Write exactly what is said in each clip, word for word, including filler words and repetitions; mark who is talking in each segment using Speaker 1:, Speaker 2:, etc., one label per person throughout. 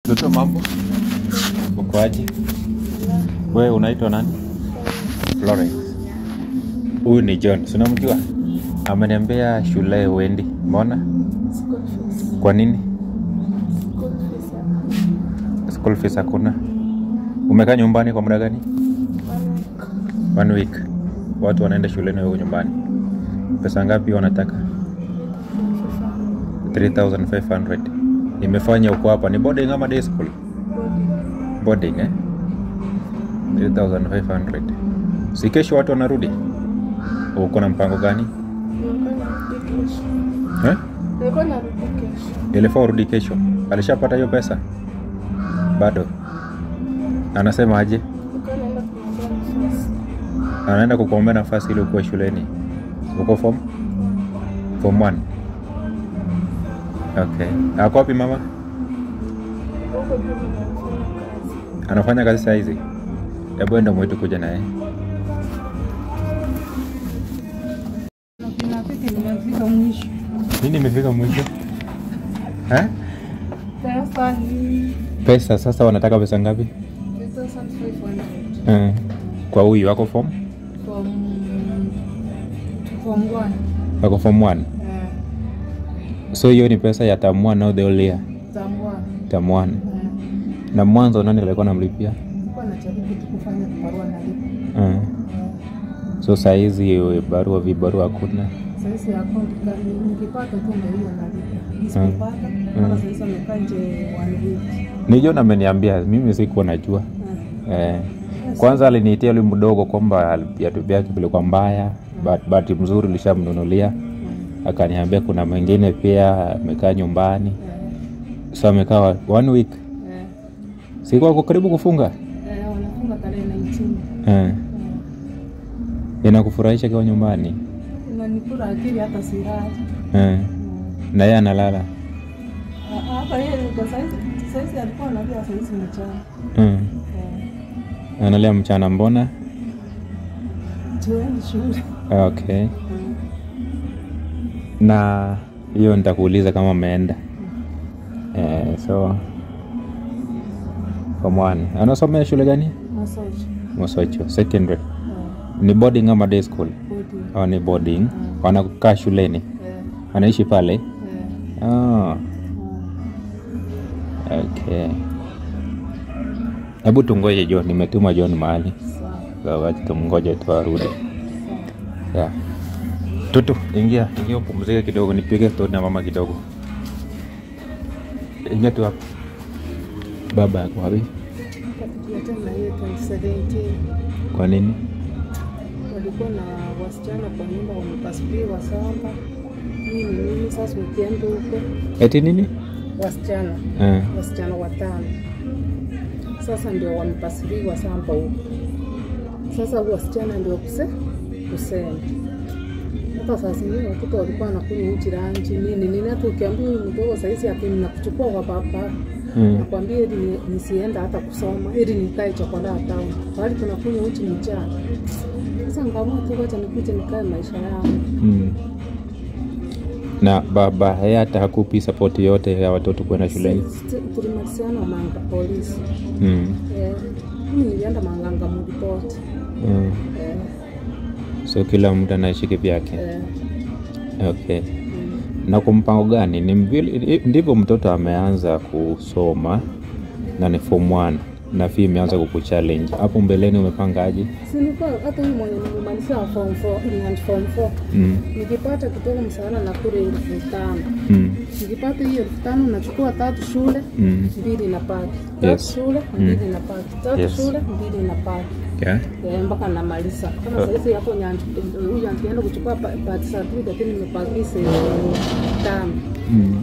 Speaker 1: Toto mambo? Ukoaje? Wewe unaitwa nani? Florence. Huyu ni John. Unamjua? Ameniambia shule uendi. Mbona? Kwa nini? School fees hakuna. Umekaa nyumbani kwa muda gani? One week. Watu wanaenda shuleni wewe nyumbani. Pesa ngapi wanataka? three thousand five hundred. Nimefanya uko hapa ni boarding ama day school? Boarding eh? three thousand five hundred. Si kesho watu wanarudi? Uko na mpango gani? Eh?
Speaker 2: Niko na rudi kesho.
Speaker 1: Ilifaa urudi kesho. Alishapata hiyo pesa? Bado. Anasema aje?
Speaker 2: Niko naenda kuomba nafasi.
Speaker 1: Anaenda kukuombea nafasi ili ukue shuleni. Uko form? Form one. Okay. Ako wapi mama?
Speaker 2: Huko juu ninafanya kazi.
Speaker 1: Anafanya kazi saa hizi? Hebu enda mwetu kuja naye.
Speaker 2: Ninafika nimefika mwisho.
Speaker 1: Nini imefika mwisho? Eh?
Speaker 2: Pesa ni
Speaker 1: Pesa sasa wanataka pesa ngapi?
Speaker 2: three thousand five hundred.
Speaker 1: Eh. Kwa huyu wako form?
Speaker 2: From from one.
Speaker 1: Wako form one.
Speaker 2: Eh,
Speaker 1: So hiyo ni pesa ya term one au the whole year?
Speaker 2: from one.
Speaker 1: Term one.
Speaker 2: Eh,
Speaker 1: Na mwanzo nani alikuwa anamlipia?
Speaker 2: nilikuwa najaribu tu kufanya barua nalipa.
Speaker 1: Eh. So saa hizi barua vibarua hakuna.
Speaker 2: Sasa account kali nikipata tu ndio hiyo nalipa. Nisipopata kama sasa nimekaa nje one week.
Speaker 1: Nijo na ameniambia mimi sikuwa najua.
Speaker 2: Eh.
Speaker 1: Eh. Kwanza aliniitia yule mdogo kwamba viatu vyake vilikuwa mbaya, but bahati mzuri nilishamnunulia. Akaniambia kuna mwingine pia amekaa nyumbani. So amekaa one week.
Speaker 2: Eh.
Speaker 1: Sikuwa kwa karibu kufunga.
Speaker 2: Eh, wanafunga tarehe nineteen.
Speaker 1: Eh. Inakufurahisha kwa nyumbani?
Speaker 2: Inanikula akili hata silali.
Speaker 1: Eh. Na yeye analala.
Speaker 2: Hapa yeye kwa saizi saizi alikuwa analia saizi mchana.
Speaker 1: Mm. Analia mchana mbona?
Speaker 2: Tuende shule.
Speaker 1: Okay. Na hiyo nitakuuliza kama umeenda. Eh, so form one. Anasomea shule gani?
Speaker 2: Masoji.
Speaker 1: Mosocho secondary. Ni boarding ama day school?
Speaker 2: Bodi.
Speaker 1: Au ni boarding? Wanakaa shuleni.
Speaker 2: Eh.
Speaker 1: Wanaishi pale?
Speaker 2: Eh.
Speaker 1: Ah. Okay. Hebu tungoje John, nimetuma John mahali.
Speaker 2: Sawa.
Speaker 1: Sawa, tumngoje tu arudi. Yeah. Tutu, ingia, ingia upumzike kidogo, nipige story na mama kidogo. Ingia tu hapo. Baba yako wapi?
Speaker 2: Katika tena hiyo twenty seventeen
Speaker 1: Kwa nini?
Speaker 2: walikuwa na wasichana kwa nyumba wamepasuliwa samba. Nini nini sasa ukienda huko
Speaker 1: Eti nini?
Speaker 2: wasichana
Speaker 1: Eh.
Speaker 2: wasichana watano. Sasa ndio wamepasuliwa samba huko. Sasa wasichana ndio kuse kusema. Hata sasa hivi watoto walikuwa wanakunywa uchi rangi nini nini, hata ukiambia huyu mdogo saizi ati ninakuchukua kwa baba.
Speaker 1: Mm.
Speaker 2: Nakwambia ili nisienda hata kusoma ili nikae chokolaa town. Bali tunakunywa uchi mchana. Sasa ngamua tu acha nikuje nikae maisha yangu.
Speaker 1: Mm. Na baba yeye hata hakupi support yote ya watoto kwenda shuleni?
Speaker 2: Tulimaliziana manga polisi.
Speaker 1: Mm.
Speaker 2: Eh, mimi nilienda manganga mripoti.
Speaker 1: Mm.
Speaker 2: Eh,
Speaker 1: So kila mtu anaishi kivyake.
Speaker 2: eh.
Speaker 1: Okay.
Speaker 2: Mm.
Speaker 1: Na kwa mpango gani? Ni mvili, ndivyo mtoto ameanza kusoma na ni form one na fee imeanza kukuchallenge. Hapo mbeleni umepangaje?
Speaker 2: Si nilikuwa hata huyu mwenye nimemaliza form four ni form four.
Speaker 1: Mm.
Speaker 2: Nikipata kidogo msaada na kule elfu tano.
Speaker 1: Mm.
Speaker 2: Nikipata hiyo elfu tano nachukua tatu shule,
Speaker 1: Mm.
Speaker 2: mbili na paki. Tatu
Speaker 1: Yes.
Speaker 2: shule, mbili na paki. Tatu
Speaker 1: Yes.
Speaker 2: shule, mbili na paki.
Speaker 1: Yeah.
Speaker 2: Eh, mpaka namaliza. Kama sasa hivi hapo nyanji huyu angeenda kuchukua part certificate lakini nimepakisa tano.
Speaker 1: Mm.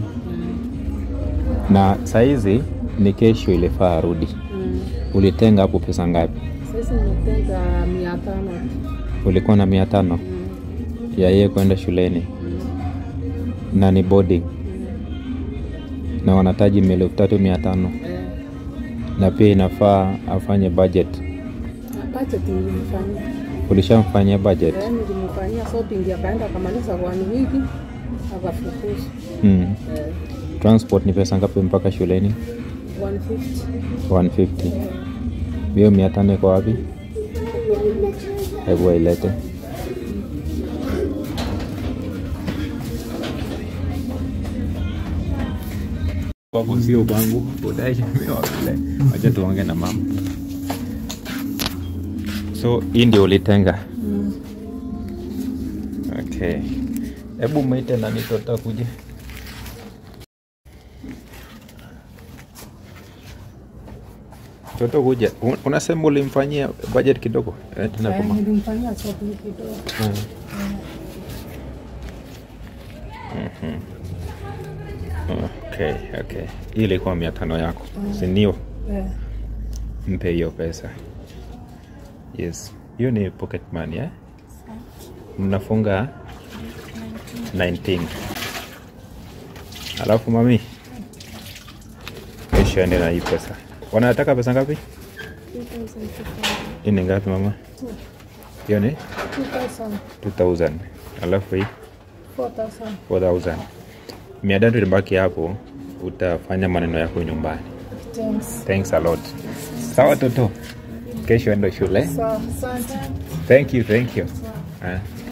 Speaker 1: Na saizi ni kesho ilifaa arudi.
Speaker 2: Mm.
Speaker 1: Ulitenga hapo pesa ngapi?
Speaker 2: Sasa nimetenga mia tano.
Speaker 1: Ulikuwa na mia tano
Speaker 2: Mm.
Speaker 1: ya yeye kwenda shuleni
Speaker 2: Mm.
Speaker 1: na ni boarding
Speaker 2: Mm.
Speaker 1: na wanataji elfu tatu mia tano
Speaker 2: Eh,
Speaker 1: na pia inafaa afanye budget.
Speaker 2: budget nilimfanyia.
Speaker 1: Ulishamfanyia budget?
Speaker 2: Eh, nilimfanyia shopping akaenda akamaliza one wiki akafukuzwa.
Speaker 1: Mm.
Speaker 2: Eh,
Speaker 1: Transport ni pesa ngapi mpaka shuleni?
Speaker 2: one fifty.
Speaker 1: one fifty. Hiyo mia tano iko wapi? Hebu ilete. Kwa sio bangu, bodaje mimi wale. Acha tuongee na mama. So hii ndio ulitenga.
Speaker 2: Mm.
Speaker 1: Okay. Hebu mwite nani tota kuje. Toto kuja. Unasema ulimfanyia budget kidogo? Eh, tena
Speaker 2: Eh, nilimfanyia shopping kidogo.
Speaker 1: Mm. Mhm. Okay, okay. Hii ilikuwa mia tano yako. Mm. Si ndio?
Speaker 2: Eh.
Speaker 1: Mpe hiyo pesa. Yes. Hiyo ni pocket money, eh? Mnafunga nineteen. Alafu mami. Kesho ende na hii pesa. Wanataka pesa ngapi? Hii ni ngapi mama? Hiyo ni two thousand. Alafu hii four thousand. Mia tatu ilibaki hapo, utafanya maneno yako nyumbani.
Speaker 2: Thanks.
Speaker 1: Thanks a lot. Sawa toto. Kesho endo shule.
Speaker 2: Sawa, asante.
Speaker 1: Thank you, thank you. Ah.